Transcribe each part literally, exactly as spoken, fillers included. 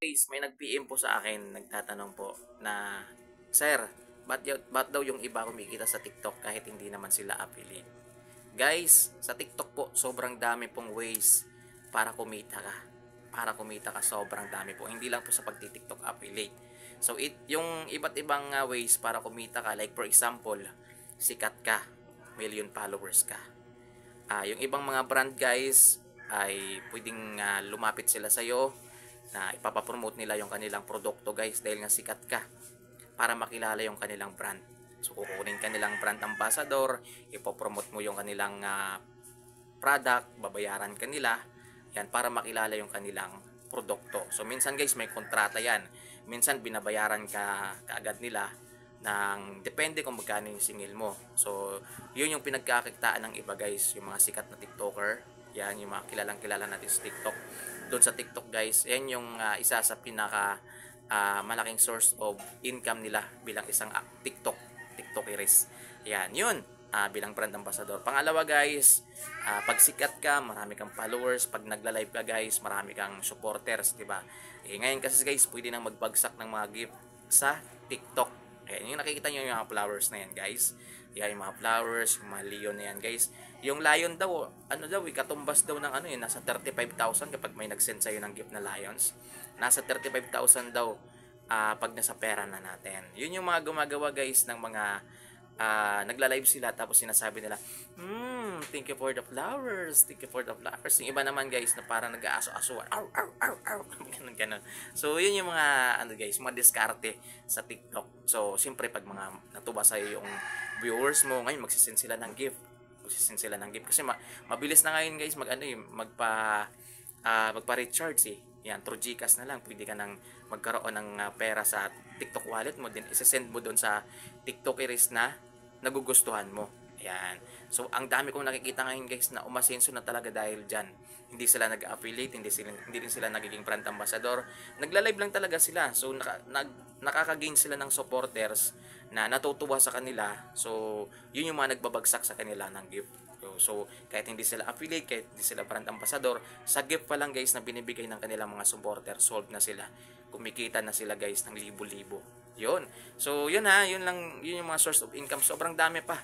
Guys, may nag-P M po sa akin, nagtatanong po na, Sir, ba't, y- ba't daw yung iba kumikita sa TikTok kahit hindi naman sila affiliate? Guys, sa TikTok po, sobrang dami pong ways para kumita ka. Para kumita ka, sobrang dami po. Hindi lang po sa pagti-TikTok affiliate. So, it, yung iba't ibang uh, ways para kumita ka, like for example, sikat ka, million followers ka. Uh, yung ibang mga brand guys, ay pwedeng uh, lumapit sila sa'yo na ipapapromote nila yung kanilang produkto guys dahil nga sikat ka para makilala yung kanilang brand. So kukunin kanilang brand ambassador, ipopromote mo yung kanilang uh, product, babayaran kanila yan para makilala yung kanilang produkto. So minsan guys may kontrata yan. Minsan binabayaran ka kaagad nila ng depende kung magkano yung singil mo. So yun yung pinagkakitaan ng iba guys, yung mga sikat na TikToker. Yan yung mga kilalang kilala natin sa TikTok. Doon sa TikTok guys, yan yung uh, isa sa pinaka uh, malaking source of income nila bilang isang uh, TikTok TikTokeries. Yan, yun. Uh, bilang brand ambassador. Pangalawa guys, uh, pag sikat ka, marami kang followers. Pag nagla-live ka guys, marami kang supporters, di ba? Eh, ngayon kasi guys, pwede nang magbagsak ng mga gift sa TikTok. Ayan, yung nakikita nyo yung mga flowers na yan guys. Yan, yung mga flowers, yung mga lion na yan guys. Yung lion daw, ano daw, ikatumbas daw ng ano yun, nasa thirty-five thousand kapag may nag-send sa'yo ng gift na lions. Nasa thirty-five thousand daw uh, pag nasa pera na natin. Yun yung mga gumagawa guys ng mga uh, nagla-live sila tapos sinasabi nila, hmm, thank you for the flowers, thank you for the flowers. Yung iba naman guys na parang nag-aaso-asuan, aw, aw, aw, aw, ganun, ganun. So, yun yung mga, ano guys, mga diskarte sa TikTok. So, siyempre pag mga natuwa sa'yo yung viewers mo, ngayon magsisend sila ng gift. Magsisend sila ng gift. Kasi ma mabilis na ngayon guys, mag, ano, eh, magpa, uh, magpa-recharge eh. Yan, through Gcash na lang, pwede ka nang magkaroon ng uh, pera sa TikTok wallet mo, din isa-send mo doon sa TikTokeries na nagugustuhan mo. Ayan. So, ang dami kong nakikita ngayon guys na umasenso na talaga dahil dyan. Hindi sila nag-affiliate, hindi, sila, hindi din sila nagiging brand ambassador. Nagla-live lang talaga sila. So, naka, nag, nakaka-gain sila ng supporters na natutuwa sa kanila. So, yun yung mga nagbabagsak sa kanila ng gift. So, kahit hindi sila affiliate, kahit hindi sila brand ambassador, sa gift pa lang guys na binibigay ng kanilang mga supporter, sold na sila. Kumikita na sila guys ng libo-libo. Yun. So, yun ha, yun lang, yun yung mga source of income. Sobrang dami pa.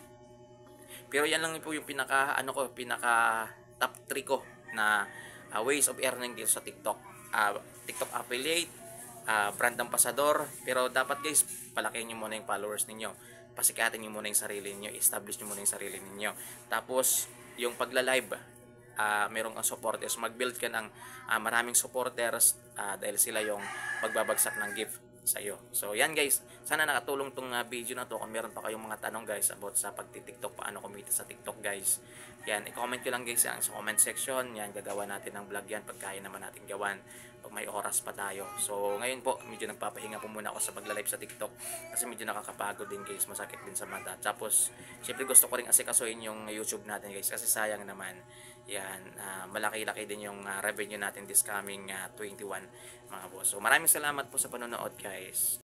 Pero yan lang po yung pinaka, ano ko, pinaka top three ko na uh, ways of earning dito sa TikTok. Uh, TikTok affiliate, uh, brand ambassador. Pero dapat guys, palakihin nyo muna yung followers ninyo. Pasikatin nyo muna yung sarili ninyo. Establish nyo muna yung sarili ninyo. Tapos, yung pagla-live, uh, merong ang supporters. Mag-build ka ng uh, maraming supporters uh, dahil sila yung magbabagsak ng gift sa iyo. So yan guys, sana nakatulong tong uh, video na to. Kung meron pa kayong mga tanong guys about sa pagti-TikTok, paano kumita sa TikTok guys, yan, i-comment ko lang guys yan sa comment section. Yan, gagawa natin ng vlog yan pag kaya naman natin gawan, pag may oras pa tayo. So ngayon po, medyo nagpapahinga po muna ako sa pagla-live sa TikTok kasi medyo nakakapagod din guys, masakit din sa mata. Tapos syempre gusto ko rin asikasuhin yung YouTube natin guys kasi sayang naman. Yan, uh, malaki-laki din yung uh, revenue natin this coming uh, twenty-one mga boss. So maraming salamat po sa panonood guys.